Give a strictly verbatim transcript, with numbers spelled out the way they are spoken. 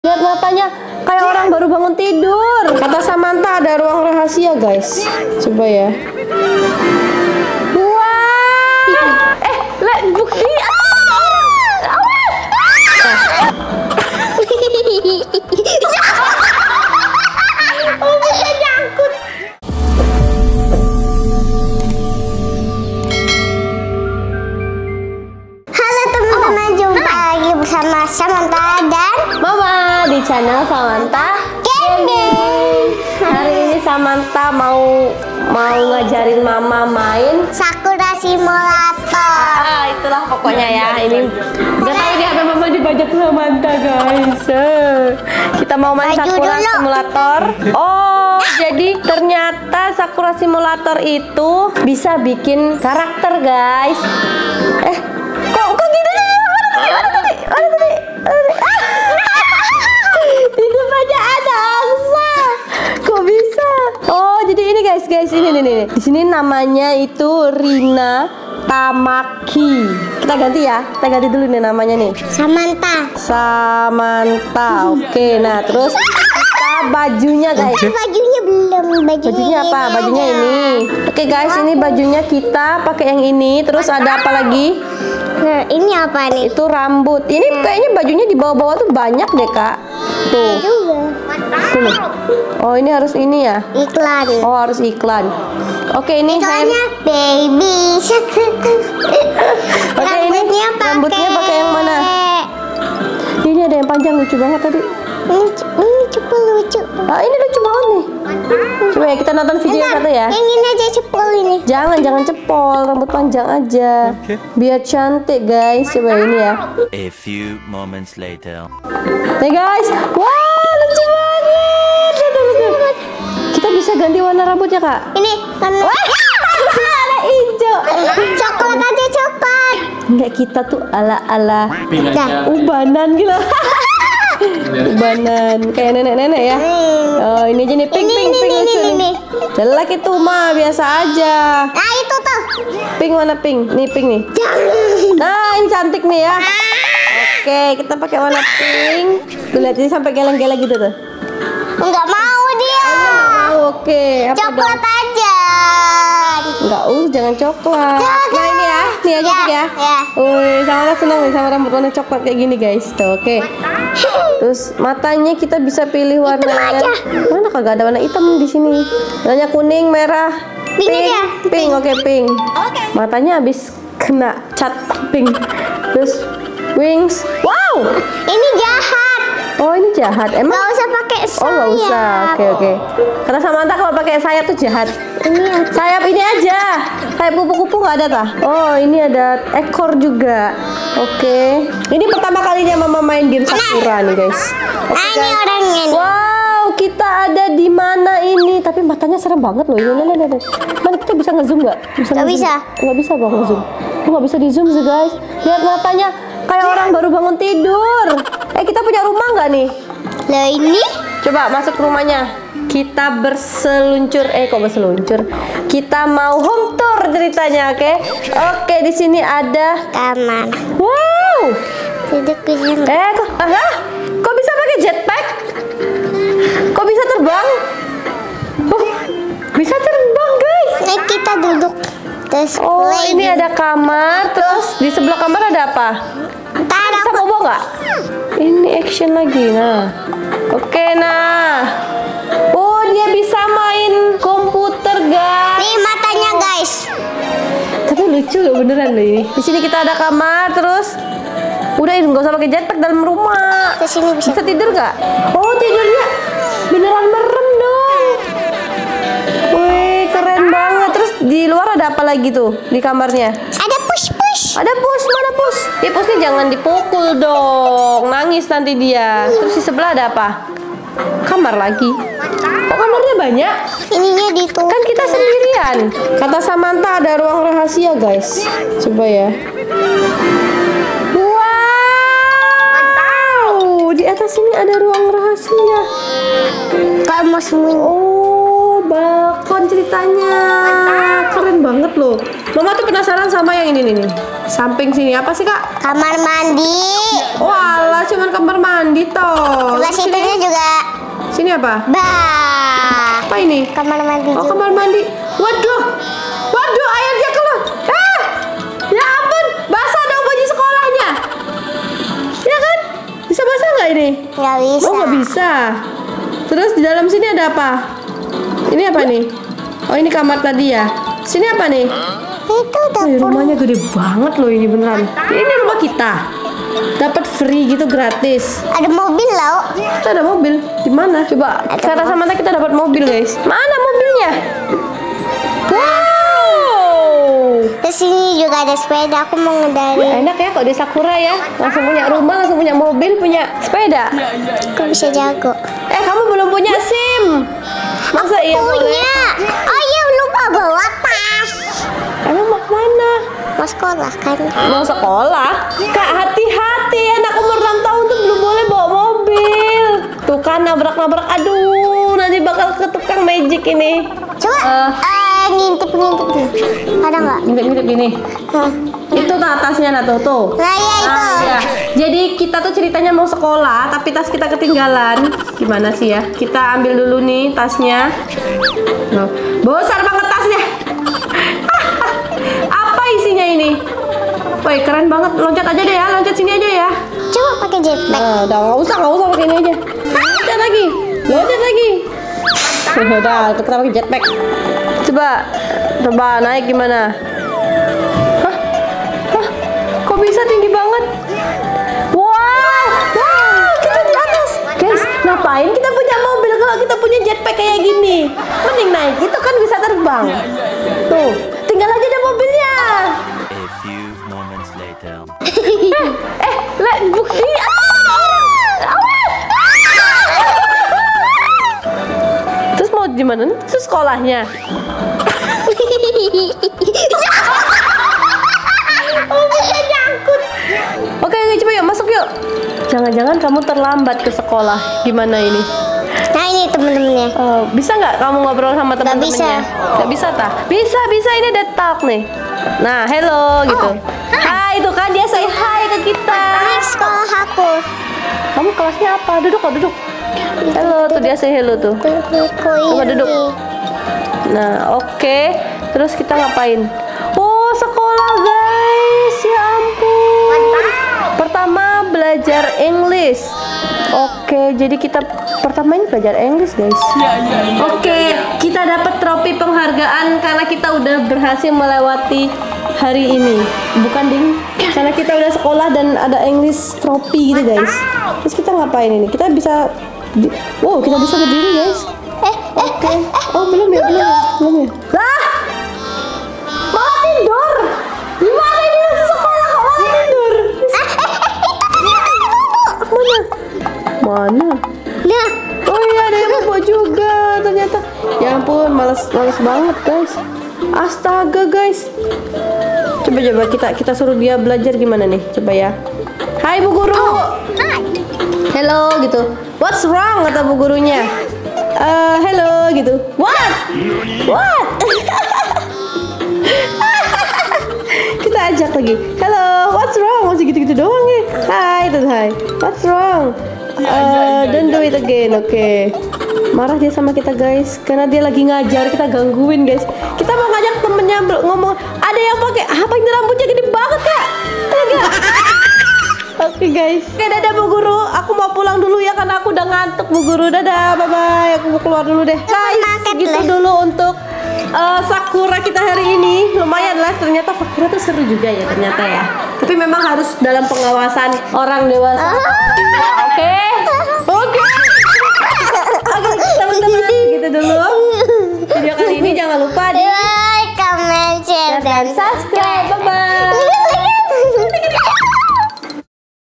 Lihat matanya kayak orang baru bangun tidur. Kata Samantha ada ruang rahasia, guys. Coba ya. Wah. Eh, lihat bukti. Oh, bisa nyangkut. Halo teman-teman, jumpa lagi bersama Samantha dan Mama di channel Samantha Gaming. Hari ini Samantha mau mau ngajarin Mama main Sakura Simulator. Ah, itulah pokoknya ya. Ini nggak tahu ini ada Mama dibajak Samantha, guys. Eh, Kita mau main Baju Sakura dulu. Simulator. Oh, jadi ternyata Sakura Simulator itu bisa bikin karakter, guys. Eh, kok kok gitu nih? Mana tadi? Mana tadi? Mana tadi? Ah! Di depannya ada angsa. Kok bisa? Oh, jadi ini guys, guys ini nih nih. Di sini namanya itu Rina Tamaki. Kita ganti ya. Kita ganti dulu nih namanya nih. Samantha. Samantha. Oke, nah terus kita bajunya guys. Eh, bajunya belum. Bajunya, Bajunya apa? ini Bajunya aja. ini. Oke guys, ini bajunya kita pakai yang ini. Terus ada apa lagi? Nah, ini apa nih? Itu rambut. Ini kayaknya bajunya di bawah-bawah tuh banyak deh, Kak. Tuh. Juga. Tuh. Oh, ini harus ini ya. Iklan. Oh, harus iklan. Oke, ini hair. Iklannya baby shark. Oke, ini rambutnya pakai yang mana? Ini ada yang panjang lucu banget tadi. Ini, ini cukup lucu. Ah, ini lucu banget nih. Coba ya kita nonton video yang Bentar, satu ya. yang ini aja cepol ini. Jangan, jangan cepol, rambut panjang aja. Biar cantik, guys. Coba ini ya. A few moments later. Nih, guys. Wah, lucu banget. Lihat, lihat, lihat. Kita bisa ganti warna rambutnya, Kak. Ini warna Ada hijau. coklat aja coklat. Enggak, kita tuh ala-ala Dah. ubanan gitu. Ubanan kayak nenek-nenek ya. Oh, ini aja nih pink, Ini, pink, ini, pink ini, lucu ini, nih. ini. Jelek itu mah, biasa aja. Nah itu tuh. Pink warna pink. Nih pink nih. Jangan. Nah, ini cantik nih ya. Oke, kita pakai warna pink. Tuh, lihat ini sampai geleng-geleng gitu tuh. Enggak mau dia. Oh, oke. Apa Coklat dong? aja. Enggak, uh, jangan coklat. Jangan. Nah, ini ya. Nih aja Ya, Pink ya. ya. Wih, sama senang nih sama rambut warna coklat kayak gini, guys. Tuh, oke. Terus matanya kita bisa pilih warnanya. aja. Mana kagak ada warna hitam di sini. Warnanya kuning, merah, Pink pink. aja. Pink, oke pink. Oke. Matanya habis kena cat pink. Terus wings. Wow. Ini jahat. Oh, ini jahat. Emang? Gak usah pakai sayap. Oh, nggak usah. Oke, oke. Kata Samantha kalau pakai sayap tuh jahat. Ini ya. Sayap ini aja. Sayap kupu-kupu nggak ada tah? Oh, ini ada ekor juga. Oke. Ini pertama kalinya Mama main game Sakura nih, guys. Oke, Nah, ini guys. orangnya nih. Wow, kita ada di mana ini? Tapi matanya serem banget loh. Ini, ini, ini. Mana kita bisa ngezoom nggak? Nggak ngezoom? bisa. Nggak bisa bang ngezoom. Kok nggak bisa di zoom sih, guys? Lihat matanya kayak orang baru bangun tidur. Eh, kita punya rumah nggak nih? Lah ini Coba masuk ke rumahnya. Kita berseluncur. Eh, kok berseluncur? Kita mau home tour ceritanya, oke? Oke, di sini ada. kamar. Wow. Duduk di sini. Eh, kok, ah, kok bisa pakai jetpack? Kok bisa terbang? Oh, bisa terbang, guys. Nah, kita duduk. Terus Oh, play ini di- ada kamar. Terus di sebelah kamar ada apa? Ntar Bisa aku bobo nggak? Ini action lagi, nah. Oke, nah. Oh, dia bisa main komputer, guys. nih matanya guys. Tapi lucu loh beneran loh ini. Di sini kita ada kamar, terus udah ini nggak usah pakai jetpack dalam rumah. Terus ini bisa. Bisa tidur nggak? Oh, tidurnya beneran merem dong. Wih, keren banget. Terus di luar ada apa lagi tuh di kamarnya? Ada push push. Ada pus, mana pus? Ya pusnya jangan dipukul dong, nangis nanti dia. Terus di sebelah ada apa? Kamar lagi. Kok kamarnya banyak? Ininya ditutup. Kan kita sendirian. Kata Samantha ada ruang rahasia, guys. Coba ya. Wow. Di atas sini ada ruang rahasia. Kalau mau sembunyi. Oh, balkon ceritanya. Keren banget loh. Mama tuh penasaran sama yang ini nih. Samping sini apa sih kak? Kamar mandi. Walah, cuman kamar mandi toh. Sebelah situnya juga. Sini apa? Bah. Apa ini? Kamar mandi. Oh, juga. kamar mandi. Waduh. Waduh, airnya keluar. Ah! Ya ampun, basah dong baju sekolahnya. Ya kan? Bisa basah nggak ini? Nggak bisa. Oh, nggak bisa. Terus di dalam sini ada apa? Ini apa nih? Oh, ini kamar tadi ya. Sini apa nih? Itu Oh, dapur. rumahnya gede banget loh ini beneran. Ini rumah kita. Dapat free gitu gratis. Ada mobil loh. Kita ada mobil. Di mana? Coba kata Samantha kita dapat mobil, guys. Mana mobilnya? Wow. Di sini juga ada sepeda. Aku mau ngendari. Enak ya kalau di Sakura ya. Langsung punya rumah, langsung punya mobil, punya sepeda. Aku bisa jago. Eh, kamu belum punya SIM. Masa iya boleh? Punya. Oh iya, lupa bawa tas. Emang mau kemana? Mau sekolah kan? Mau sekolah? Kak, hati-hati. Anak umur enam tahun tuh belum boleh bawa mobil. Tuh kan nabrak-nabrak. Aduh, nanti bakal ke tukang magic ini. Coba Eh. eh, ngintip ngintip dulu. Ada nggak? Ngintip-ngintip gini. Hah. Itu tuh atasnya nah tuh tuh. Nah ya itu. Ah, iya. Jadi kita tuh ceritanya mau sekolah, tapi tas kita ketinggalan. Gimana sih ya? Kita ambil dulu nih tasnya. Loh, besar banget tasnya. Apa isinya ini? Woi, keren banget. Loncat aja deh ya, loncat sini aja ya. Coba pakai jetpack. Nah, udah nggak usah, nggak usah pakai ini aja. Loncat lagi, loncat lagi. Udah, kita pakai jetpack. Coba, coba naik gimana? Hah? Hah? Kok bisa tinggi banget? Wow, wow, kita di atas. Guys, ngapain kita punya mobil kalau kita punya jetpack kayak gini? Mending naik, itu kan bisa terbang. Tuh, tinggal aja ada mobilnya. A few moments later. Eh, le, bukti. Terus mau gimana? Terus sekolahnya? Oh, bisa nyangkut. Oke, oke, coba yuk masuk yuk. Jangan-jangan kamu terlambat ke sekolah. Gimana ini? Nah ini temen-temennya. Oh, bisa nggak kamu ngobrol sama teman-temannya? bisa. Nggak bisa tah? Bisa, bisa. Ini ada talk nih. Nah, hello gitu. Hai, itu kan dia say hi ke kita. Ini sekolah aku. Kamu kelasnya apa? Duduk kok, duduk. Halo, tuh dia say hello tuh. Coba duduk. Nah, oke. Terus kita ngapain? Oh, sekolah guys. Ya ampun. Pertama belajar English. Oke, jadi kita pertama ini belajar English guys. Oke, kita dapat trofi penghargaan karena kita udah berhasil melewati hari ini. Bukan ding, karena kita udah sekolah dan ada English trofi gitu guys. Terus kita ngapain ini? Kita bisa, wow, kita bisa berdiri guys. Eh, eh, Oke. Oh belum ya, belum ya, belum ya. Lah, malah tidur. Gimana ini masih sekolah kok malah tidur? Mana? Mana? Nah, Oh iya, ada yang bobo juga ternyata. Ya ampun, males males banget guys. Astaga guys. Coba coba kita kita suruh dia belajar gimana nih? Coba ya. Hai Bu Guru. Hello gitu. What's wrong kata Bu Gurunya. Eh, hello gitu. What? What? Kita ajak lagi. Hello, what's wrong? Masih gitu-gitu doang ya. Hai, tuh hai. What's wrong? Uh, don't do it again, oke. Okay. Marah dia sama kita guys, karena dia lagi ngajar, kita gangguin guys. Kita mau ngajak temennya ngomong, ada yang pakai apa ini rambutnya gede banget kak? Enggak. Oke okay, guys. Oke, dadah Bu Guru. Aku mau pulang dulu ya karena aku udah ngantuk Bu Guru. Dadah, bye bye. Aku mau keluar dulu deh. Guys, gitu dulu untuk uh, Sakura kita hari ini. Lumayan lah, ternyata Sakura tuh seru juga ya ternyata ya. Tapi memang harus dalam pengawasan orang dewasa. Oke. Oke. Oke, teman-teman, gitu dulu. Video kali ini jangan lupa di like, comment, share, dan subscribe.